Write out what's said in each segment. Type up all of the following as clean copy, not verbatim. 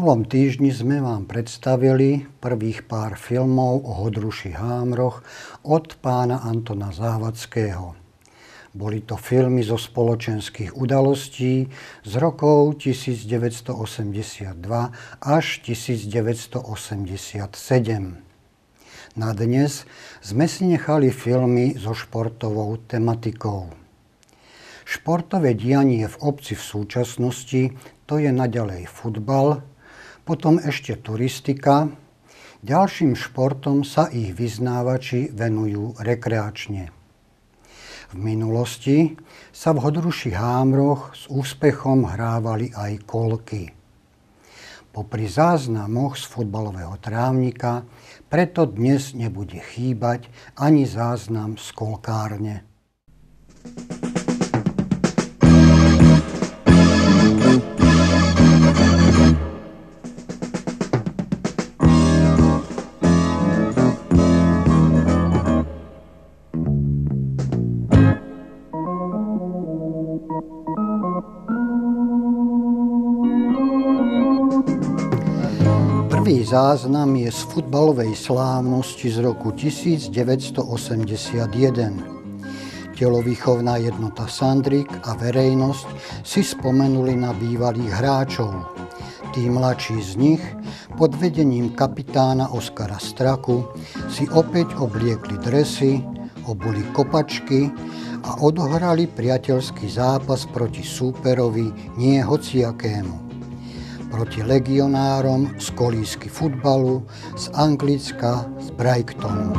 minulom týždni sme vám predstavili prvých pár filmov o Hodruších Hámroch od pána Antona Závadského. Boli to filmy zo spoločenských udalostí z rokov 1982 až 1987. Na dnes sme si nechali filmy so športovou tematikou. Športové dianie v obci v súčasnosti to je naďalej futbal, potom ešte turistika. Ďalším športom sa ich vyznávači venujú rekreačne. V minulosti sa v Hodruších Hámroch s úspechom hrávali aj kolky. Popri záznamoch z futbalového trávnika preto dnes nebude chýbať ani záznam z kolkárne. Prvý záznam je z futbalovej slávnosti z roku 1981. Telovýchovná jednota Sandrik a verejnosť si spomenuli na bývalých hráčov. Tí mladší z nich, pod vedením kapitána Oskara Straku, si opäť obliekli dresy, obuli kopačky a odohrali priateľský zápas proti súperovi nie hociakému. Proti legionárom z kolísky futbalu z Anglicka, z Brightonu.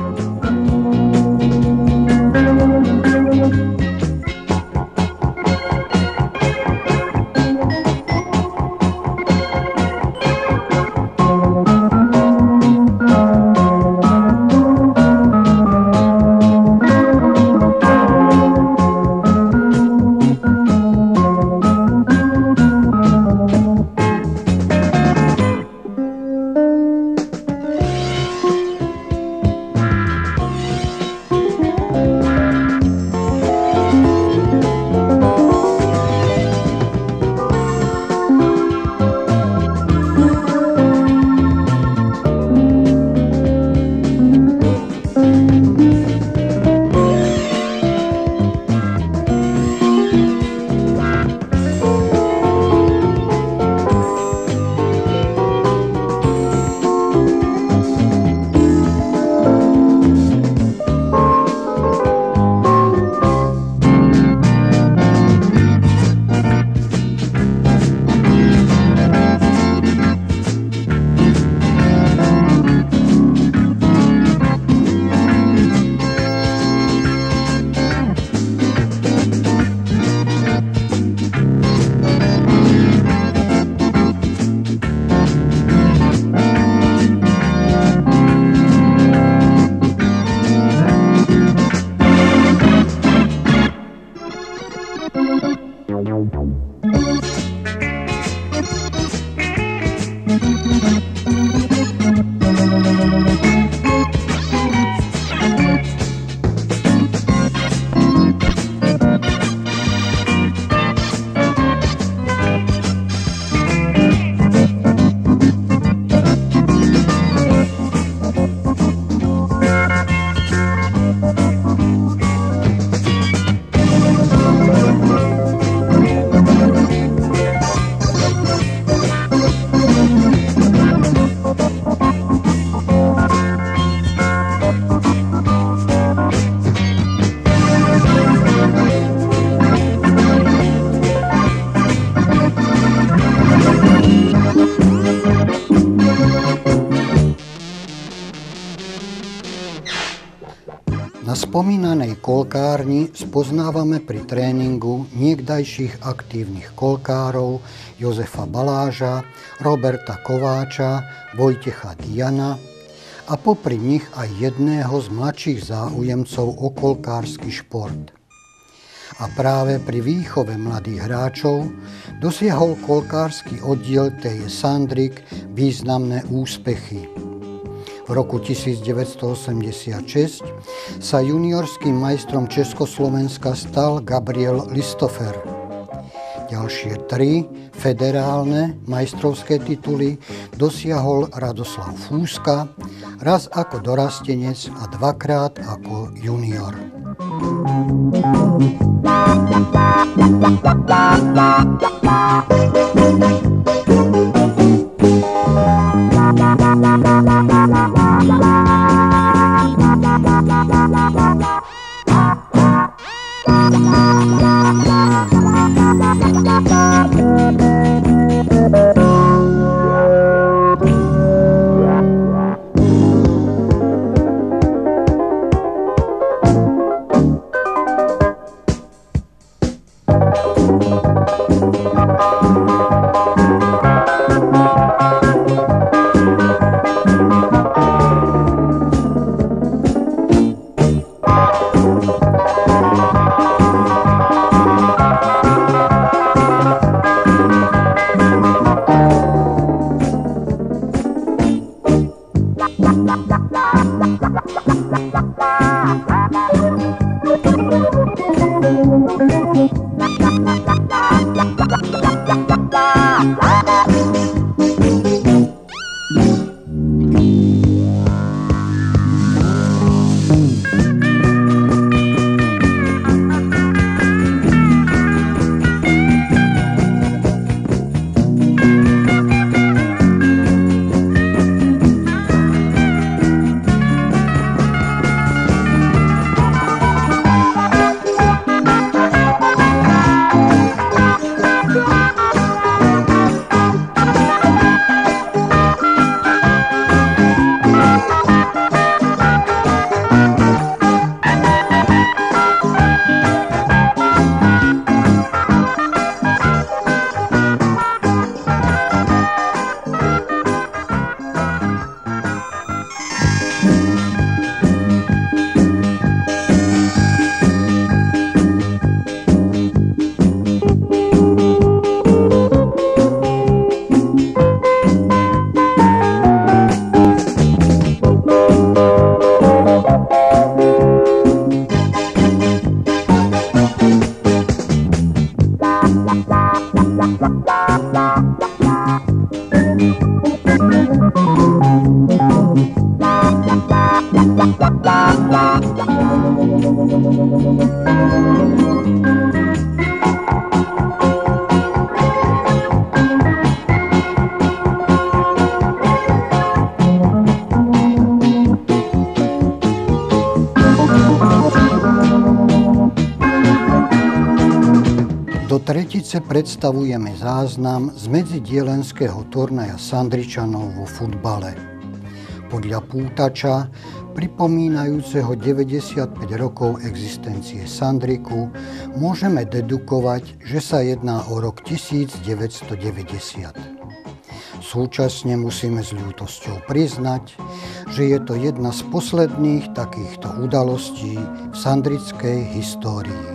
Na spomínanej kolkárni spoznávame pri tréningu niekdajších aktívnych kolkárov Jozefa Baláža, Roberta Kováča, Vojtecha Diana a popri nich aj jedného z mladších záujemcov o kolkársky šport. A práve pri výchove mladých hráčov dosiahol kolkársky oddiel TJ Sandrik významné úspechy. V roku 1986 sa juniorským majstrom Československa stal Gabriel Listofer. Ďalšie 3 federálne majstrovské tituly dosiahol Radoslav Fúska, raz ako dorastenec a 2-krát ako junior. Do tretice predstavujeme záznam z medzidielenského turnaja Sandričanov vo futbale. Podľa pútača, pripomínajúceho 95 rokov existencie Sandriku, môžeme dedukovať, že sa jedná o rok 1990. Súčasne musíme s ľútosťou priznať, že je to jedna z posledných takýchto udalostí v sandrickej histórii.